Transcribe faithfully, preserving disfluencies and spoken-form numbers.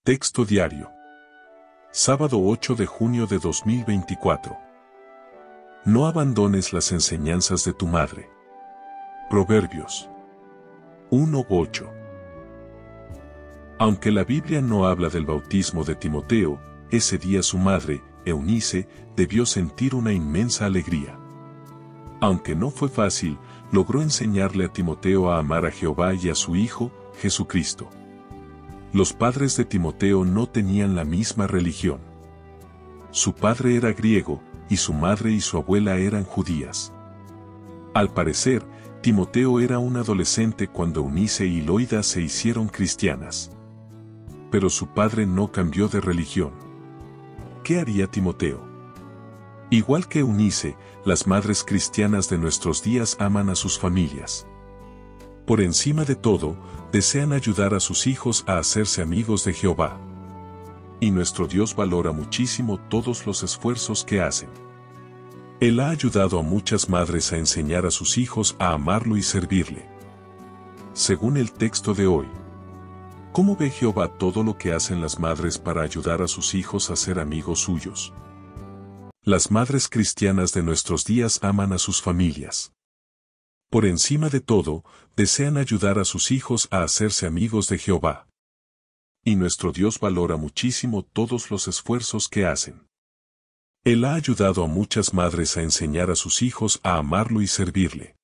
Texto diario. Sábado ocho de junio de dos mil veinticuatro. No abandones las enseñanzas de tu madre. Proverbios uno ocho. Aunque la Biblia no habla del bautismo de Timoteo, ese día su madre, Eunice, debió sentir una inmensa alegría. Aunque no fue fácil, logró enseñarle a Timoteo a amar a Jehová y a su Hijo, Jesucristo. Los padres de Timoteo no tenían la misma religión. Su padre era griego, y su madre y su abuela eran judías. Al parecer, Timoteo era un adolescente cuando Eunice y Loida se hicieron cristianas. Pero su padre no cambió de religión. ¿Qué haría Timoteo? Igual que Eunice, las madres cristianas de nuestros días aman a sus familias. Por encima de todo, desean ayudar a sus hijos a hacerse amigos de Jehová. Y nuestro Dios valora muchísimo todos los esfuerzos que hacen. Él ha ayudado a muchas madres a enseñar a sus hijos a amarlo y servirle. Según el texto de hoy, ¿cómo ve Jehová todo lo que hacen las madres para ayudar a sus hijos a ser amigos suyos? Las madres cristianas de nuestros días aman a sus familias. Por encima de todo, desean ayudar a sus hijos a hacerse amigos de Jehová. Y nuestro Dios valora muchísimo todos los esfuerzos que hacen. Él ha ayudado a muchas madres a enseñar a sus hijos a amarlo y servirle.